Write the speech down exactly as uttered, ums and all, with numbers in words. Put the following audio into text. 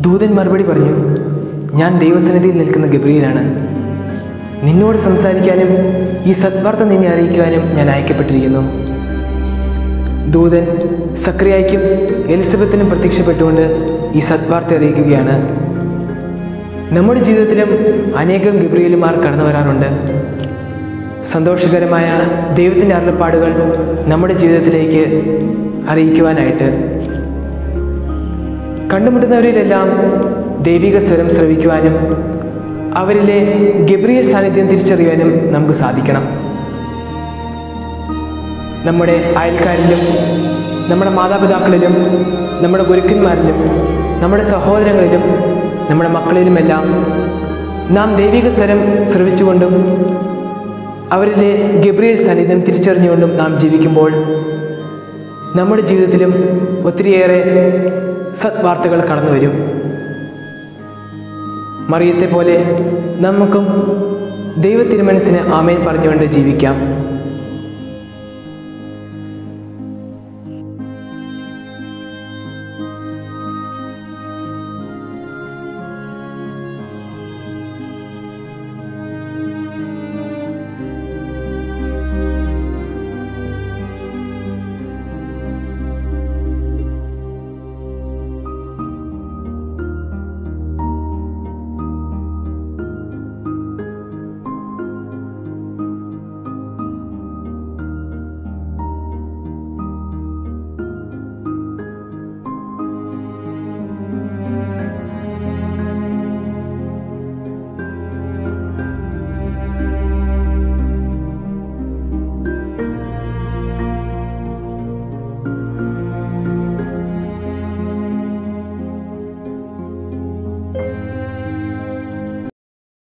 ദൂതൻ മറുപടി പറഞ്ഞു, ഞാൻ ദൈവസന്നിധിയിൽ നിൽക്കുന്ന ഗബ്രിയേലാണ്. നിന്നോട് സംസാരിക്കാനും ഈ സദ്വാർത്ത നിന്നെ അറിയിക്കുവാനും ഞാൻ അയക്കപ്പെട്ടിരിക്കുന്നു. ദൂതൻ സക്രിയായ്ക്കും എലിസബത്തിനും പ്രത്യക്ഷപ്പെട്ടുകൊണ്ട് ഈ സദ്വാർത്ത അറിയിക്കുകയാണ്. നമ്മുടെ ജീവിതത്തിലും അനേകം ഗബ്രിയേലുമാർ കടന്നു വരാറുണ്ട്. സന്തോഷകരമായ ദൈവത്തിൻ്റെ അരുളപ്പാടുകൾ നമ്മുടെ ജീവിതത്തിലേക്ക് അറിയിക്കുവാനായിട്ട്. കണ്ടുമുട്ടുന്നവരിലെല്ലാം ദൈവിക സ്വരം ശ്രവിക്കുവാനും അവരിലെ ഗബ്രിയേൽ സാന്നിധ്യം തിരിച്ചറിയാനും നമുക്ക് സാധിക്കണം. നമ്മുടെ അയൽക്കാരിലും നമ്മുടെ മാതാപിതാക്കളിലും നമ്മുടെ ഗുരുക്കന്മാരിലും നമ്മുടെ സഹോദരങ്ങളിലും നമ്മുടെ മക്കളിലുമെല്ലാം നാം ദൈവിക സ്വരം ശ്രവിച്ചുകൊണ്ടും അവരിലെ ഗബ്രിയേൽ സാന്നിധ്യം തിരിച്ചറിഞ്ഞുകൊണ്ടും നാം ജീവിക്കുമ്പോൾ നമ്മുടെ ജീവിതത്തിലും ഒത്തിരിയേറെ സദ്വാർത്തകൾ കടന്നു വരും. മറിയത്തെ പോലെ നമുക്കും ദൈവ തിരുമനസ്സിന് ആമേൻ പറഞ്ഞുകൊണ്ട് ജീവിക്കാം.